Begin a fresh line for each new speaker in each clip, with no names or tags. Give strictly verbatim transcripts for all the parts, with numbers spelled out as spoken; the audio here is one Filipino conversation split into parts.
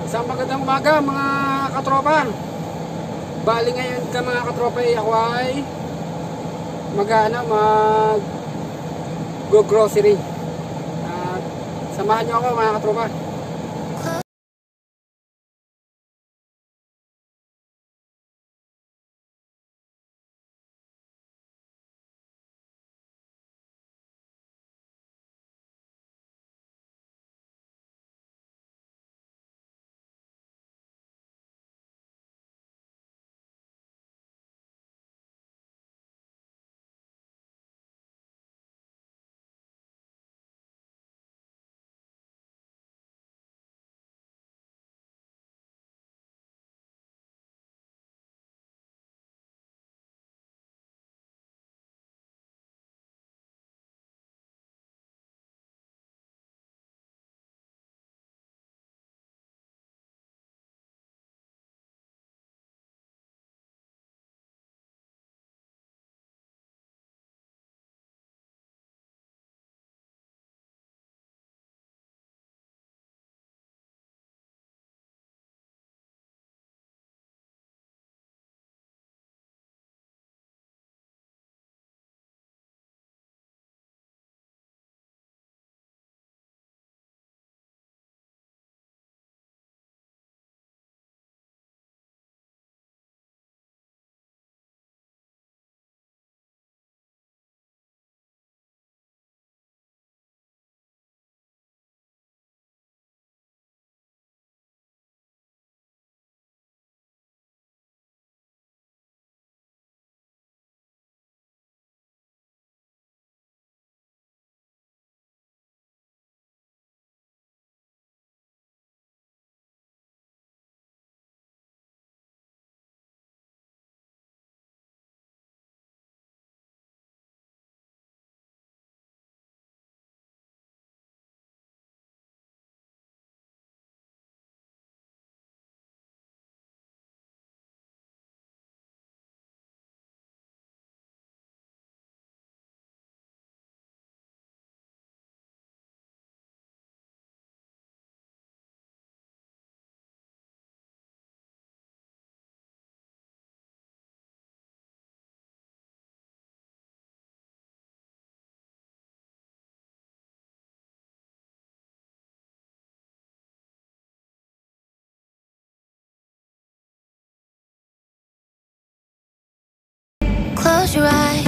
Isang magandang umaga mga katropa. Bali ngayon ka mga katropa ay ako ay mag-ano, mag go grocery. At samahan niyo ako mga katropa.
Close your eyes.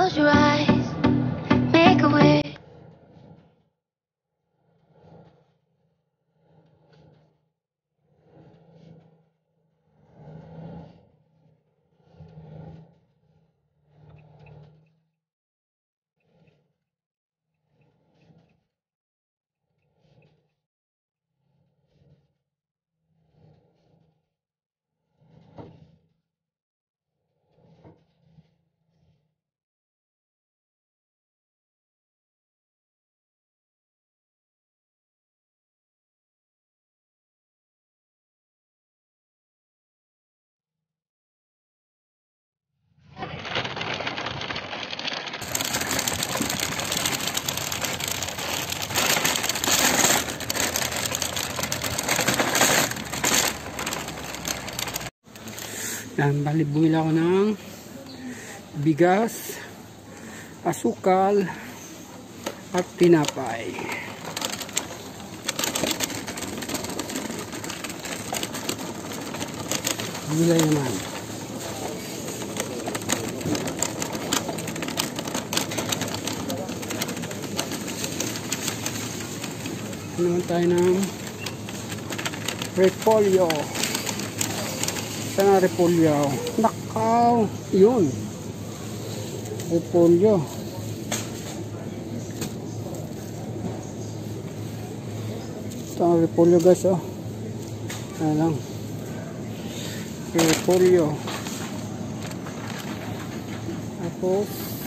Close your eyes, make a wish.
Yan, bali bumili ako ng bigas, asukal, at tinapay. Gulay naman. Naman tayo ng repolyo. Sana repolyo. Nakaw. Yun. Repolyo. Ito ang repolyo guys. Oh. Ayan lang. Repolyo. Tapos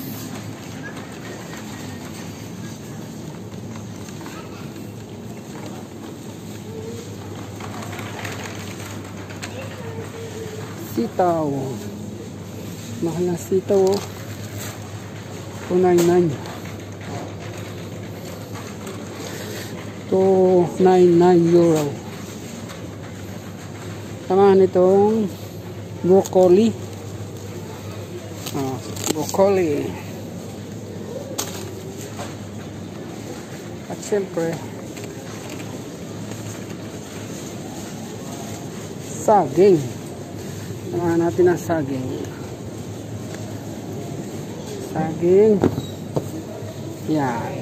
sitaw. Mahal na sitaw oh. two ninety-nine. two ninety-nine euro. Samahan itong broccoli. Ah, broccoli. At siyempre saging. Samahan natin ang saging. Saging. Yan.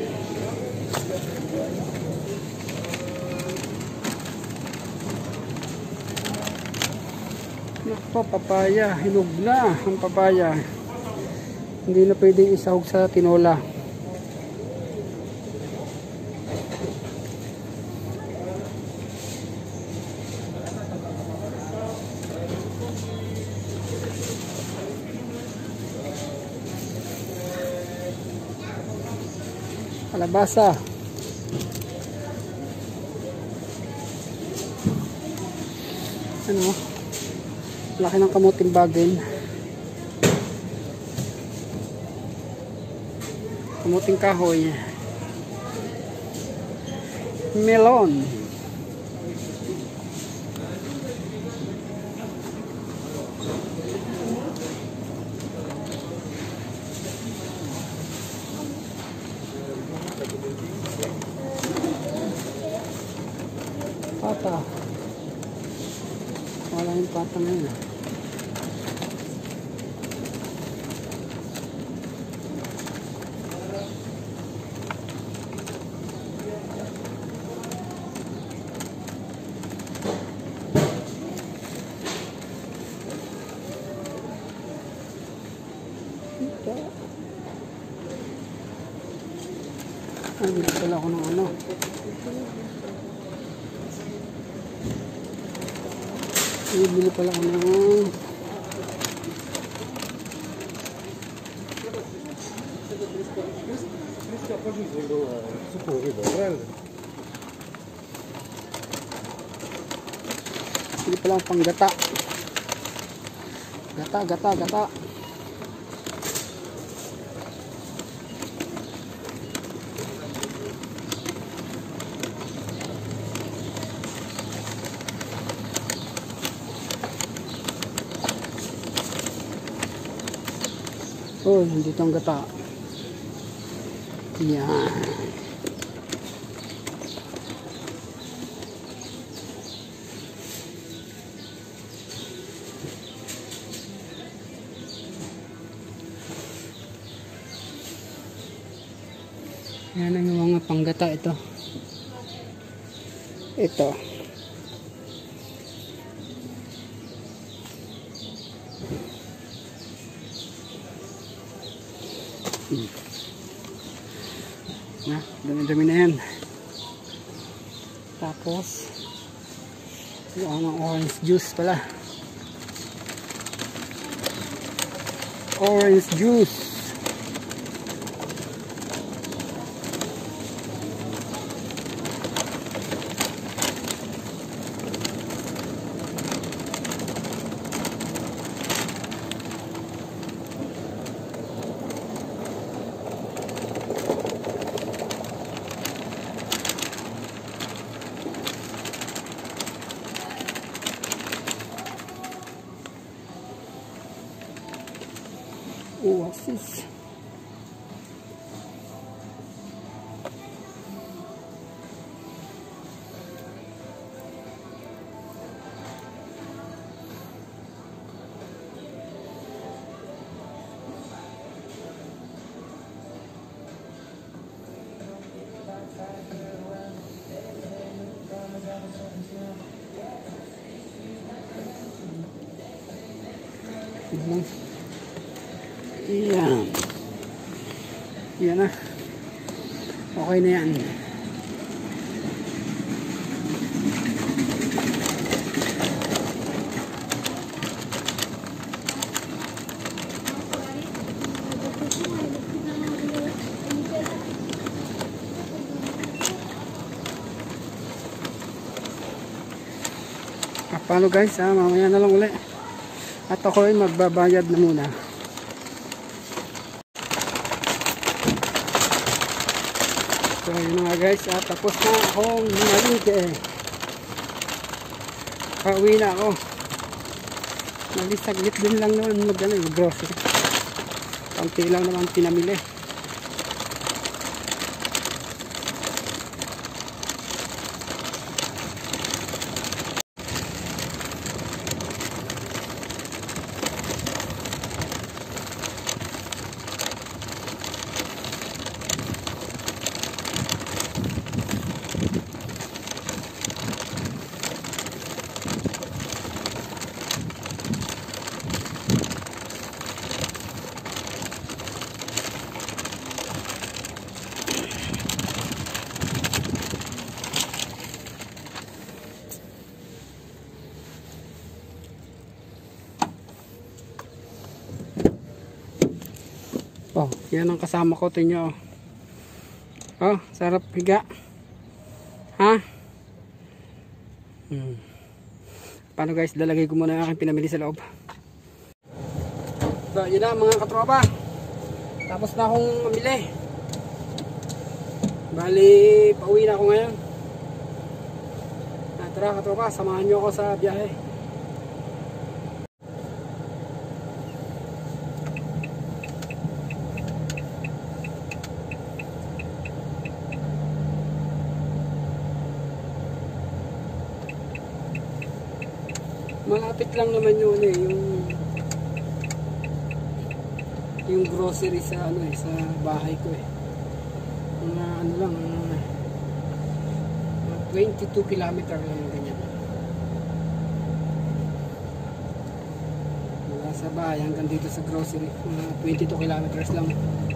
Nako, papaya. Hinog na ang papaya. Hindi na pwedeng isahog sa tinola. Kalabasa. Ano? Laki ng kamuting bagin. Kamuting kahoy. Melon. Pata. Wala yung pata ngayon. Ay, hindi pala ako ng ano. Bili pala ako ng bili pala akong panggata. Gata, gata, gata. Oh, dito ang gata. Yan. Yan ang mga panggata ito. Ito. Hmm. Na, dami-dami na yan. Tapos, yung mga orange juice pala. Orange juice. Oasis. Tignan. Yan. Yan na. Okay na yan. Ah, paano guys, ah, mamaya na lang ulit. At ako ay magbabayad na muna. So yun nga guys, at tapos na akong nalingke. Pauwi na ako. Nalisaglit din lang naman mag, ano, grocery. Kaunti lang naman pinamili. Oh, yan ang kasama ko, tinyo. Oh, sarap higa. Ha? Hmm. Paano guys, lalagay ko muna ang aking pinamili sa loob. So, yun na mga katropa. Tapos na akong mamili. Bali, pauwi na ako ngayon. Ah, tara katropa, samahan nyo ako sa biyahe. Malapit lang naman yun eh, yung yung grocery sa ano eh, sa bahay ko eh. Mga ano lang, mga twenty-two kilometer lang ganyan. Mula sa bahay hanggang dito sa grocery, mga twenty-two kilometers lang.